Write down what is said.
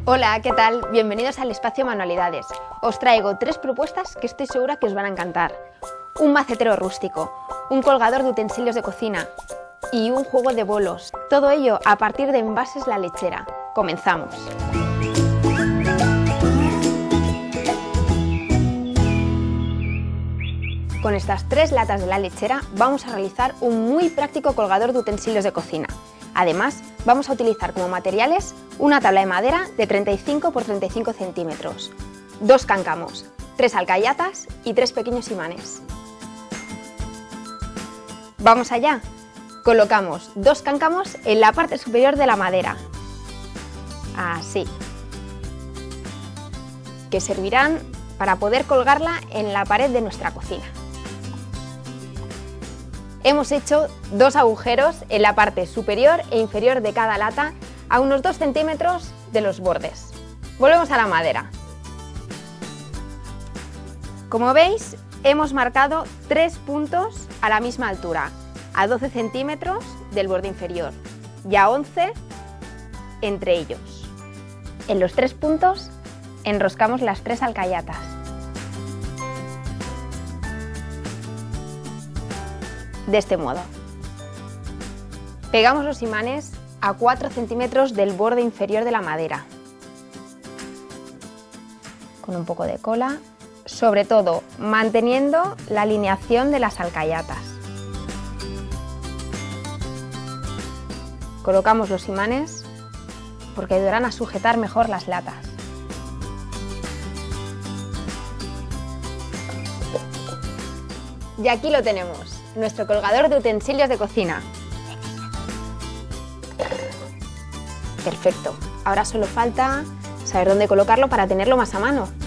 Hola, ¿qué tal? Bienvenidos al Espacio Manualidades. Os traigo 3 propuestas que estoy segura que os van a encantar. Un macetero rústico, un colgador de utensilios de cocina y un juego de bolos. Todo ello a partir de envases La Lechera. ¡Comenzamos! Con estas 3 latas de La Lechera vamos a realizar un muy práctico colgador de utensilios de cocina. Además, vamos a utilizar como materiales una tabla de madera de 35 x 35 centímetros, 2 cáncamos, 3 alcayatas y 3 pequeños imanes. ¡Vamos allá! Colocamos 2 cáncamos en la parte superior de la madera, así, que servirán para poder colgarla en la pared de nuestra cocina. Hemos hecho 2 agujeros en la parte superior e inferior de cada lata a unos 2 centímetros de los bordes. Volvemos a la madera. Como veis, hemos marcado 3 puntos a la misma altura, a 12 centímetros del borde inferior y a 11 entre ellos. En los 3 puntos enroscamos las 3 alcayatas. De este modo. Pegamos los imanes a 4 centímetros del borde inferior de la madera. Con un poco de cola, sobre todo manteniendo la alineación de las alcayatas. Colocamos los imanes porque ayudarán a sujetar mejor las latas. Y aquí lo tenemos, nuestro colgador de utensilios de cocina. Perfecto, ahora solo falta saber dónde colocarlo para tenerlo más a mano.